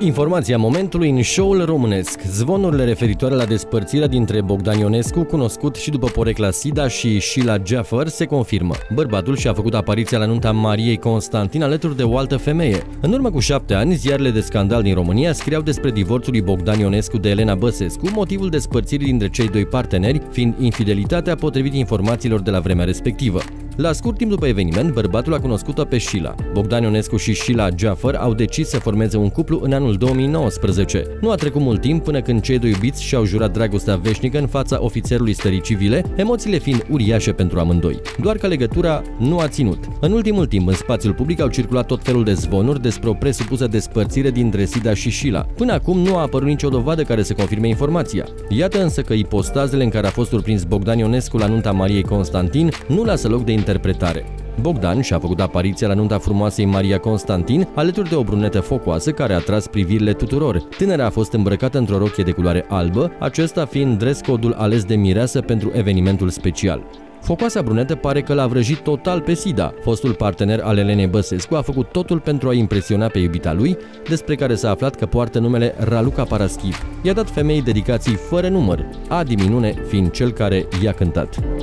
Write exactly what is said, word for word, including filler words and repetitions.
Informația momentului în show-ul românesc. Zvonurile referitoare la despărțirea dintre Bogdan Ionescu, cunoscut și după porecla Sida, și Sheila Jaffer se confirmă. Bărbatul și-a făcut apariția la nunta Mariei Constantin alături de o altă femeie. În urmă cu șapte ani, ziarele de scandal din România scriau despre divorțul lui Bogdan Ionescu de Elena Băsescu, motivul despărțirii dintre cei doi parteneri fiind infidelitatea, potrivit informațiilor de la vremea respectivă. La scurt timp după eveniment, bărbatul a cunoscut-o pe Sheila. Bogdan Ionescu și Sheila Jaffer au decis să formeze un cuplu în anul două mii nouăsprezece. Nu a trecut mult timp până când cei doi iubiți și-au jurat dragostea veșnică în fața ofițerului stării civile, emoțiile fiind uriașe pentru amândoi. Doar că legătura nu a ținut. În ultimul timp, în spațiul public au circulat tot felul de zvonuri despre o presupusă despărțire dintre Sida și Sheila. Până acum nu a apărut nicio dovadă care să confirme informația. Iată însă că ipostazele în care a fost surprins Bogdan Ionescu la nunta Mariei Constantin nu lasă loc de interpretare. Bogdan și-a făcut apariția la nunta frumoasei Maria Constantin alături de o brunetă focoasă care a atras privirile tuturor. Tânăra a fost îmbrăcată într-o rochie de culoare albă, acesta fiind dress code-ul ales de mireasă pentru evenimentul special. Focoasa brunetă pare că l-a vrăjit total pe Sida. Fostul partener al Elenei Băsescu a făcut totul pentru a impresiona pe iubita lui, despre care s-a aflat că poartă numele Raluca Paraschiv. I-a dat femeii dedicații fără număr, Adi Minune fiind cel care i-a cântat.